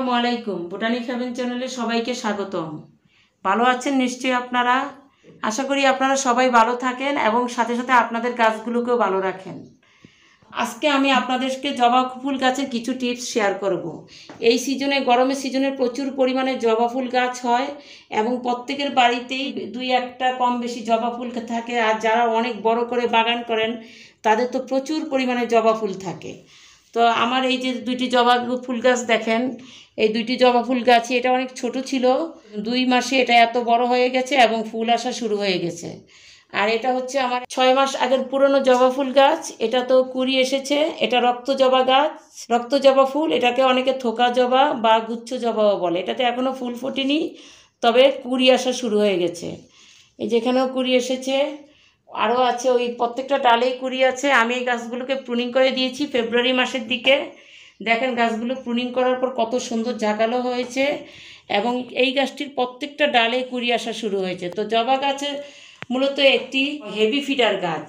আসসালামু আলাইকুম। Botanic haven চ্যানেলে সবাইকে স্বাগতম। ভালো আছেন নিশ্চয়ই আপনারা। আশা করি আপনারা সবাই ভালো থাকেন এবং সাথে সাথে আপনাদের গাছগুলোকেও ভালো রাখেন। আজকে আমি আপনাদেরকে জবা ফুল গাছের কিছু টিপস শেয়ার করব। এই সিজনে, গরমের সিজনে প্রচুর পরিমাণে জবা ফুল গাছ হয় এবং প্রত্যেকের বাড়িতেই দুই একটা কম বেশি জবা ফুল থাকে। আর যারা অনেক বড় করে বাগান করেন তাদের তো প্রচুর পরিমাণে জবা ফুল থাকে। তো আমার এই যে দুইটি জবা ফুল গাছ দেখেন, এই দুইটি জবা ফুল গাছই, এটা অনেক ছোট ছিল, 2 মাসে এটা এত বড় হয়ে গেছে এবং ফুল আসা শুরু হয়ে গেছে। আর এটা হচ্ছে আমার 6 মাস আগের পুরনো জবা ফুল গাছ। এটা তো কুড়ি এসেছে। এটা রক্ত জবা গাছ, রক্ত জবা ফুল। এটাকে অনেকে থোকা জবা বা গুচ্ছ জবাও বলে। এটাতে এখনও ফুল ফোটেনি, তবে কুড়ি আসা শুরু হয়ে গেছে। এই যেখানেও কুড়ি এসেছে, আরও আছে, ওই প্রত্যেকটা ডালেই কুড়ি আছে। আমি এই গাছগুলোকে প্রুনিং করে দিয়েছি ফেব্রুয়ারি মাসের দিকে। দেখেন গাছগুলো প্রুনিং করার পর কত সুন্দর জাগালো হয়েছে এবং এই গাছটির প্রত্যেকটা ডালে কুড়ি আসা শুরু হয়েছে। তো জবা গাছের মূলত একটি হেভি ফিডার গাছ।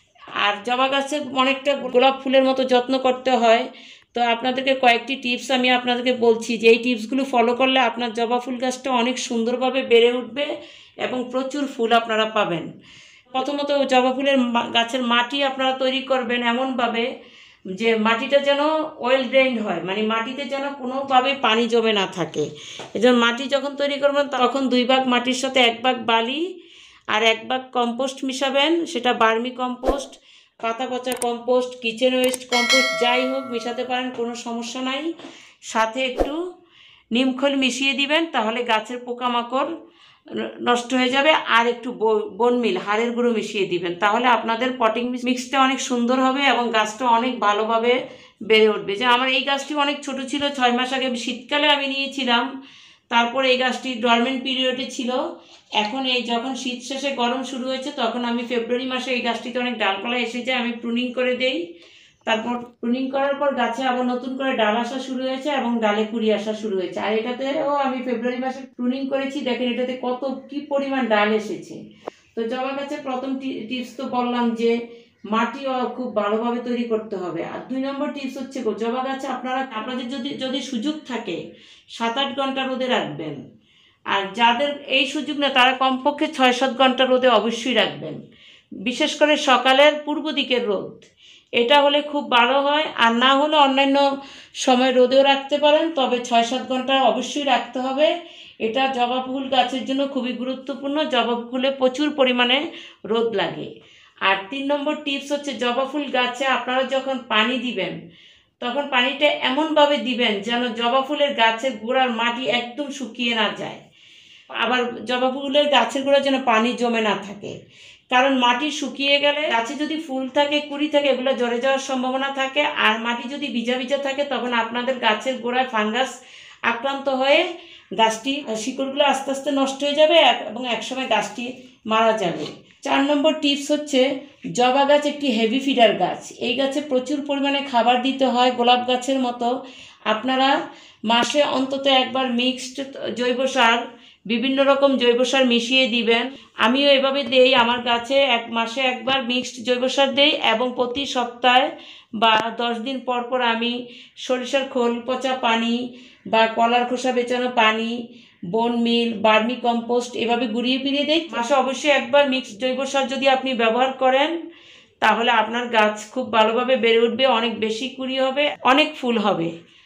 আর জবা গাছের অনেকটা গোলাপ ফুলের মতো যত্ন করতে হয়। তো আপনাদেরকে কয়েকটি টিপস আমি আপনাদেরকে বলছি, যে এই টিপসগুলো ফলো করলে আপনার জবা ফুল গাছটা অনেক সুন্দরভাবে বেড়ে উঠবে এবং প্রচুর ফুল আপনারা পাবেন। প্রথমত জবা ফুলের গাছের মাটি আপনারা তৈরি করবেন এমনভাবে যে মাটিটা যেন ওয়েল ড্রেইনড হয়, মানে মাটিতে যেন কোনোভাবে পানি জমে না থাকে। এজন্য মাটি যখন তৈরি করবেন তখন 2 ভাগ মাটির সাথে 1 ভাগ বালি আর 1 ভাগ কম্পোস্ট মিশাবেন। সেটা বার্মি কম্পোস্ট, পাতা পচা কম্পোস্ট, কিচেন ওয়েস্ট কম্পোস্ট, যাই হোক মিশাতে পারেন, কোনো সমস্যা নাই। সাথে একটু নিমখোল মিশিয়ে দিবেন, তাহলে গাছের পোকামাকড় নষ্ট হয়ে যাবে। আর একটু বোন মিল, হাড়ের গুঁড়ো মিশিয়ে দিবেন, তাহলে আপনাদের পটিং মিক্সটা অনেক সুন্দর হবে এবং গাছটা অনেক ভালোভাবে বেড়ে উঠবে। যে আমার এই গাছটি অনেক ছোট ছিল, 6 মাস আগে শীতকালে আমি নিয়েছিলাম। তারপরে এই গাছটি ডরমেন্ট পিরিয়ডে ছিল। এখন এই যখন শীত শেষে গরম শুরু হয়েছে, তখন আমি ফেব্রুয়ারি মাসে এই গাছটিতে অনেক ডালপালা এসে যায়, আমি প্রুনিং করে দেই। তারপর প্রুনিং করার পর গাছে আবার নতুন করে ডাল আসা শুরু হয়েছে এবং ডালে কুড়ি আসা শুরু হয়েছে। আর এটাতেও আমি ফেব্রুয়ারি মাসে প্রুনিং করেছি, দেখেন এটাতে কি পরিমাণ ডাল এসেছে। তো জবা গাছের প্রথম টিপস তো বললাম যে মাটি খুব ভালোভাবে তৈরি করতে হবে। আর 2 নম্বর টিপস হচ্ছে জবা গাছে আপনাদের যদি সুযোগ থাকে 7-8 ঘন্টা রোদে রাখবেন। আর যাদের এই সুযোগ নেই তারা কমপক্ষে 6-7 ঘন্টা রোদে অবশ্যই রাখবেন। বিশেষ করে সকালের পূর্ব দিকের রোদ, এটা হলে খুব ভালো হয়। আর না হলে অন্যান্য সময় রোদেও রাখতে পারেন, তবে 6-7 ঘন্টা অবশ্যই রাখতে হবে। এটা জবা ফুল গাছের জন্য খুবই গুরুত্বপূর্ণ। জবা ফুলে প্রচুর পরিমাণে রোদ লাগে। আর 3 নম্বর টিপস হচ্ছে জবা ফুল গাছে আপনারা যখন পানি দিবেন তখন পানিটা এমনভাবে দিবেন যেন জবা ফুলের গাছের গোড়ার মাটি একদম শুকিয়ে না যায়। আবার জবা ফুলের গাছের গোড়ায় যেন পানি জমে না থাকে, কারণ মাটি শুকিয়ে গেলে গাছে যদি ফুল থাকে, কুড়ি থাকে, এগুলো ঝরে যাওয়ার সম্ভাবনা থাকে। আর মাটি যদি ভিজা ভিজা থাকে তখন আপনাদের গাছের গোড়ায় ফাঙ্গাস আক্রান্ত হয়ে গাছটি শিকড়গুলো আস্তে আস্তে নষ্ট হয়ে যাবে এবং একসময় গাছটি মারা যাবে। 4 নম্বর টিপস হচ্ছে জবা গাছ একটি হেভি ফিডার গাছ। এই গাছে প্রচুর পরিমাণে খাবার দিতে হয়, গোলাপ গাছের মতো। আপনারা মাসে অন্তত একবার মিক্সড জৈব সার, বিভিন্ন রকম জৈব সার মিশিয়ে দিবেন। আমিও এভাবে দেই, আমার গাছে 1 মাসে একবার মিক্সড জৈব সার দেই এবং প্রতি সপ্তাহে বা 10 দিন পর পর আমি সরিষার খোল পচা পানি বা কলার খোসা বেচানো পানি, বোন মিল, বার্মি কম্পোস্ট এভাবে ঘুরিয়ে ফিরিয়ে দেই। মাসে অবশ্যই একবার মিক্সড জৈব সার যদি আপনি ব্যবহার করেন তাহলে আপনার গাছ খুব ভালোভাবে বেড়ে উঠবে, অনেক বেশি কুড়ি হবে, অনেক ফুল হবে।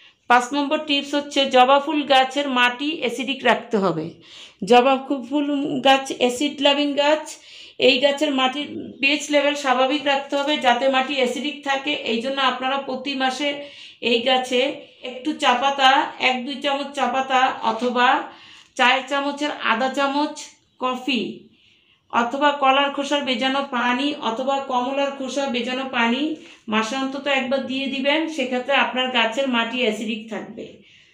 5 নম্বর টিপস হচ্ছে জবা ফুল গাছের মাটি অ্যাসিডিক রাখতে হবে। জবা ফুল গাছ অ্যাসিড লাভিং গাছ। এই গাছের মাটির পিএইচ লেভেল স্বাভাবিক রাখতে হবে যাতে মাটি অ্যাসিডিক থাকে। এই জন্য আপনারা প্রতি মাসে এই গাছে একটু চা পাতা, 1-2 চামচ চা পাতা অথবা চায়ের চামচের আধা চামচ কফি অথবা কলার খোসার ভেজানো পানি অথবা কমলার খোসা ভেজানো পানি মাসে অন্তত একবার দিয়ে দিবেন। সেক্ষেত্রে আপনার গাছের মাটি অ্যাসিডিক থাকবে।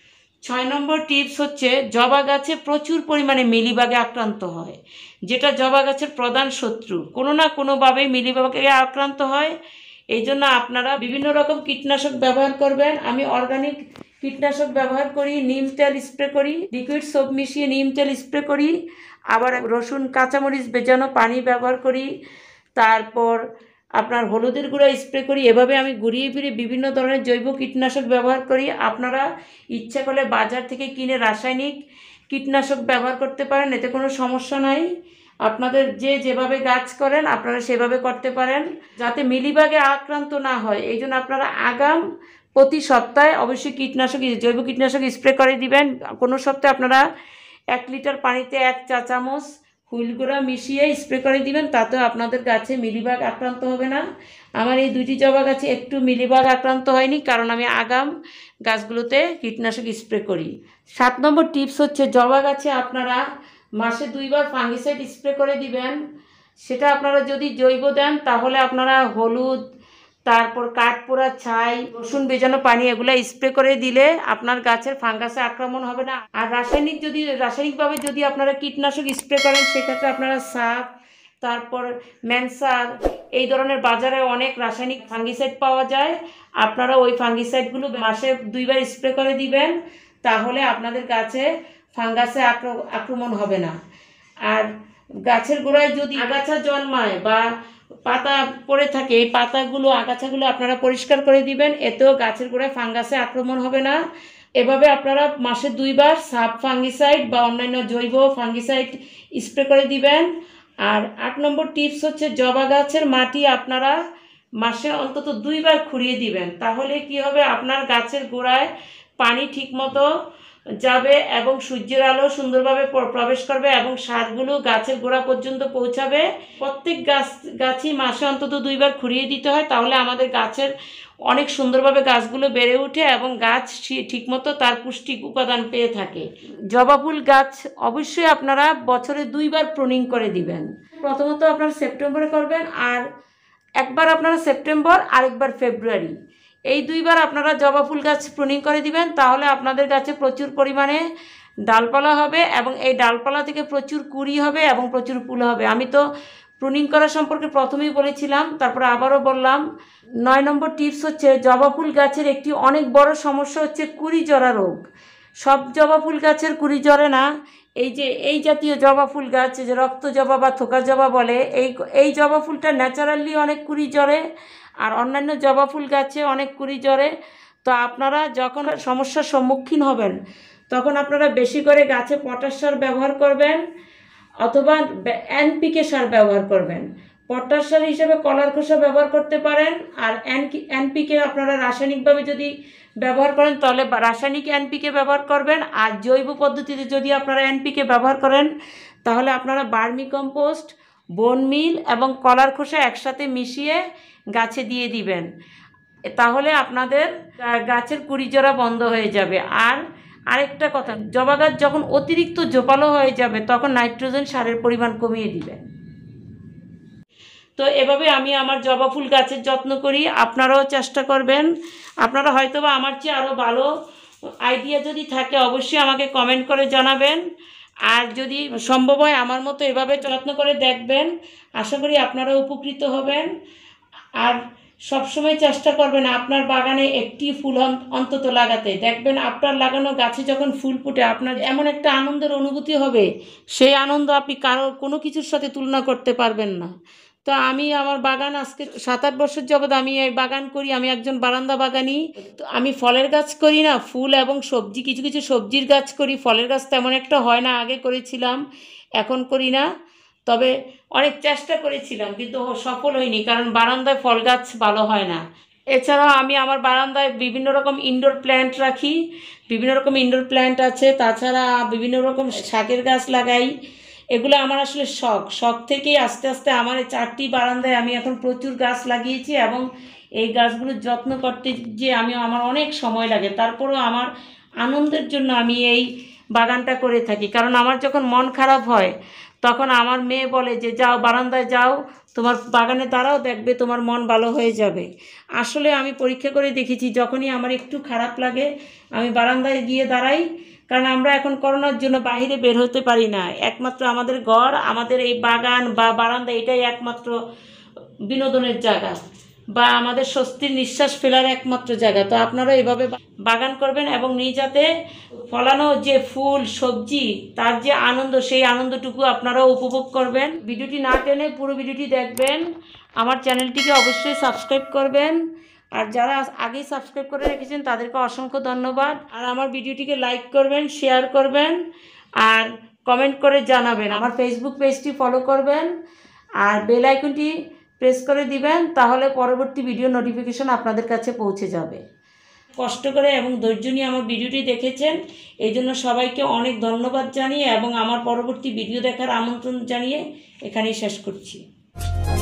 6 নম্বর টিপস হচ্ছে জবা গাছে প্রচুর পরিমাণে মিলিবাগে আক্রান্ত হয়, যেটা জবা গাছের প্রধান শত্রু। কোনো না কোনোভাবে মিলিবাগে আক্রান্ত হয়। এই জন্য আপনারা বিভিন্ন রকম কীটনাশক ব্যবহার করবেন। আমি অর্গানিক কীটনাশক ব্যবহার করি, নিম তেল স্প্রে করি, লিকুইড সোপ মিশিয়ে নিম তেল স্প্রে করি, আবার রসুন কাঁচামরিচ ভেজানো পানি ব্যবহার করি। তারপর আপনার হলুদের গুঁড়া স্প্রে করি। এভাবে আমি ঘুরিয়ে ফিরিয়ে বিভিন্ন ধরনের জৈব কীটনাশক ব্যবহার করি। আপনারা ইচ্ছা করলে বাজার থেকে কিনে রাসায়নিক কীটনাশক ব্যবহার করতে পারেন, এতে কোনো সমস্যা নাই। আপনাদের যেভাবে গাছ করেন আপনারা সেভাবে করতে পারেন, যাতে মিলিবাগে আক্রান্ত না হয়। এই জন্য আপনারা আগাম প্রতি সপ্তাহে অবশ্যই জৈব কীটনাশক স্প্রে করে দিবেন। কোনো সপ্তাহে আপনারা 1 লিটার পানিতে 1 চা চামচ হুইল গুঁড়া মিশিয়ে স্প্রে করে দিবেন, তাতেও আপনাদের গাছে মিলিবাগ আক্রান্ত হবে না। আমার এই 2টি জবা গাছে একটু মিলিবাগ আক্রান্ত হয়নি, কারণ আমি আগাম গাছগুলোতে কীটনাশক স্প্রে করি। 7 নম্বর টিপস হচ্ছে, জবা গাছে আপনারা মাসে 2 বার ফাঙ্গিসাইড স্প্রে করে দিবেন। সেটা আপনারা যদি জৈব দেন তাহলে আপনারা হলুদ, তারপর কাঠপোড়া ছাই, রসুন ভেজানো পানি এগুলো স্প্রে করে দিলে আপনার গাছের ফাঙ্গাসে আক্রমণ হবে না। আর রাসায়নিকভাবে যদি আপনারা কীটনাশক স্প্রে করেন সেক্ষেত্রে আপনারা সাপ, তারপর ম্যানসার, এই ধরনের বাজারে অনেক রাসায়নিক ফাঙ্গিসাইড পাওয়া যায়। আপনারা ওই ফাঙ্গিসাইডগুলো মাসে 2 বার স্প্রে করে দিবেন, তাহলে আপনাদের গাছে ফাঙ্গাসে আক্রমণ হবে না। আর গাছের গোড়ায় যদি আগাছা জন্মায় বা পাতা পড়ে থাকে, এই পাতাগুলো আগাছাগুলো আপনারা পরিষ্কার করে দিবেন, এতেও গাছের গোড়ায় ফাঙ্গাসে আক্রমণ হবে না। এভাবে আপনারা মাসে 2 বার সাব ফাঙ্গিসাইড বা অন্যান্য জৈব ফাঙ্গিসাইড স্প্রে করে দিবেন। আর 8 নম্বর টিপস হচ্ছে, জবা গাছের মাটি আপনারা মাসে অন্তত 2 বার খুঁড়িয়ে দিবেন। তাহলে কি হবে, আপনার গাছের গোড়ায় পানি ঠিকমতো যাবে এবং সূর্যের আলো সুন্দরভাবে প্রবেশ করবে এবং সারগুলো গাছের গোড়া পর্যন্ত পৌঁছাবে। প্রত্যেক গাছই মাসে অন্তত 2 বার খুঁড়িয়ে দিতে হয়, তাহলে আমাদের গাছের অনেক সুন্দরভাবে গাছগুলো বেড়ে ওঠে এবং গাছ ঠিকমতো তার পুষ্টি উপাদান পেয়ে থাকে। জবা ফুল গাছ অবশ্যই আপনারা বছরে 2 বার প্রুনিং করে দিবেন। প্রথমত আপনারা সেপ্টেম্বরে করবেন, আর একবার আপনারা সেপ্টেম্বর, আরেকবার ফেব্রুয়ারি, এই 2 বার আপনারা জবা ফুল গাছ প্রুনিং করে দিবেন। তাহলে আপনাদের গাছে প্রচুর পরিমাণে ডালপালা হবে এবং এই ডালপালা থেকে প্রচুর কুঁড়ি হবে এবং প্রচুর ফুল হবে। আমি তো প্রুনিং করা সম্পর্কে প্রথমেই বলেছিলাম, তারপরে আবারও বললাম। 9 নম্বর টিপস হচ্ছে, জবা ফুল গাছের একটি অনেক বড় সমস্যা হচ্ছে কুঁড়ি জরা রোগ। সব জবা ফুল গাছের কুঁড়ি জরে না। এই জাতীয় জবা ফুল গাছ, যে রক্ত জবা বা থোকা জবা বলে, এই জবা ফুলটা ন্যাচারালি অনেক কুঁড়ি জরে, আর অন্যান্য জবা ফুল গাছে অনেক কুঁড়ি জরে। তো আপনারা যখন সমস্যার সম্মুখীন হবেন তখন আপনারা বেশি করে গাছে পটাশ সার ব্যবহার করবেন অথবা NPK সার ব্যবহার করবেন। পটাশ সার হিসেবে কলার খোসা ব্যবহার করতে পারেন, আর NPK আপনারা রাসায়নিকভাবে যদি ব্যবহার করেন তাহলে রাসায়নিক NPK ব্যবহার করবেন। আর জৈব পদ্ধতিতে যদি আপনারা NPK ব্যবহার করেন তাহলে আপনারা ভার্মি কম্পোস্ট, বোন মিল এবং কলার খোসা একসাথে মিশিয়ে গাছে দিয়ে দিবেন। তাহলে আপনাদের গাছের কুঁড়ি জরা বন্ধ হয়ে যাবে। আর আরেকটা কথা, জবা গাছ যখন অতিরিক্ত ঝোপালো হয়ে যাবে তখন নাইট্রোজেন সারের পরিমাণ কমিয়ে দিবেন। তো এভাবে আমি আমার জবা ফুল গাছের যত্ন করি, আপনারাও চেষ্টা করবেন। আপনারা হয়তোবা আমার চেয়ে আরও ভালো আইডিয়া যদি থাকে অবশ্যই আমাকে কমেন্ট করে জানাবেন। আর যদি সম্ভব হয় আমার মতো এভাবে যত্ন করে দেখবেন, আশা করি আপনারা উপকৃত হবেন। আর সবসময় চেষ্টা করবেন আপনার বাগানে একটি ফুল অন্তত লাগাতে। দেখবেন আপনার লাগানো গাছে যখন ফুল ফুটে আপনার এমন একটা আনন্দের অনুভূতি হবে, সেই আনন্দ আপনি কোনো কিছুর সাথে তুলনা করতে পারবেন না। তো আমি আমার বাগান আজকে 7-8 বছর যাবৎ আমি এই বাগান করি। আমি একজন বারান্দা বাগানি। তো আমি ফলের গাছ করি না, ফুল এবং সবজি, কিছু কিছু সবজির গাছ করি। ফলের গাছ তেমন একটা হয় না, আগে করেছিলাম, এখন করি না। তবে অনেক চেষ্টা করেছিলাম কিন্তু সফল হয়নি, কারণ বারান্দায় ফল গাছ ভালো হয় না। এছাড়াও আমি আমার বারান্দায় বিভিন্ন রকম ইনডোর প্ল্যান্ট রাখি, বিভিন্ন রকম ইনডোর প্ল্যান্ট আছে। তাছাড়া বিভিন্ন রকম শাকের গাছ লাগাই। এগুলো আমার আসলে শখ থেকেই আস্তে আস্তে আমার এই 4টি বারান্দায় আমি এখন প্রচুর গাছ লাগিয়েছি এবং এই গাছগুলোর যত্ন করতে যে আমার অনেক সময় লাগে। তারপরেও আমার আনন্দের জন্য আমি এই বাগানটা করে থাকি। কারণ আমার যখন মন খারাপ হয় তখন আমার মেয়ে বলে যে যাও বারান্দায় যাও, তোমার বাগানে দাঁড়াও, দেখবে তোমার মন ভালো হয়ে যাবে। আসলে আমি পরীক্ষা করে দেখেছি, যখনই আমার একটু খারাপ লাগে আমি বারান্দায় গিয়ে দাঁড়াই। কারণ আমরা এখন করোনার জন্য বাইরে বের হতে পারি না, একমাত্র আমাদের ঘর, আমাদের এই বাগান বা বারান্দা, এটাই একমাত্র বিনোদনের জায়গা। বা আমাদের স্বস্তির নিঃশ্বাস ফেলার একমাত্র জায়গা। তো আপনারা এভাবে বাগান করবেন এবং নিজেতে ফলানো যে ফুল সবজি তার যে আনন্দ, সেই আনন্দটুকু আপনারাও উপভোগ করবেন। ভিডিওটি না টেনে পুরো ভিডিওটি দেখবেন। আমার চ্যানেলটিকে অবশ্যই সাবস্ক্রাইব করবেন, আর যারা আগেই সাবস্ক্রাইব করে রেখেছেন তাদেরকে অসংখ্য ধন্যবাদ। আর আমার ভিডিওটিকে লাইক করবেন, শেয়ার করবেন আর কমেন্ট করে জানাবেন। আমার ফেসবুক পেজটি ফলো করবেন আর বেল আইকনটি প্রেস করে দিবেন, তাহলে পরবর্তী ভিডিও নোটিফিকেশন আপনাদের কাছে পৌঁছে যাবে। কষ্ট করে এবং ধৈর্য নিয়ে আমার ভিডিওটি দেখেছেন, এই জন্য সবাইকে অনেক ধন্যবাদ জানিয়ে এবং আমার পরবর্তী ভিডিও দেখার আমন্ত্রণ জানিয়ে এখানেই শেষ করছি।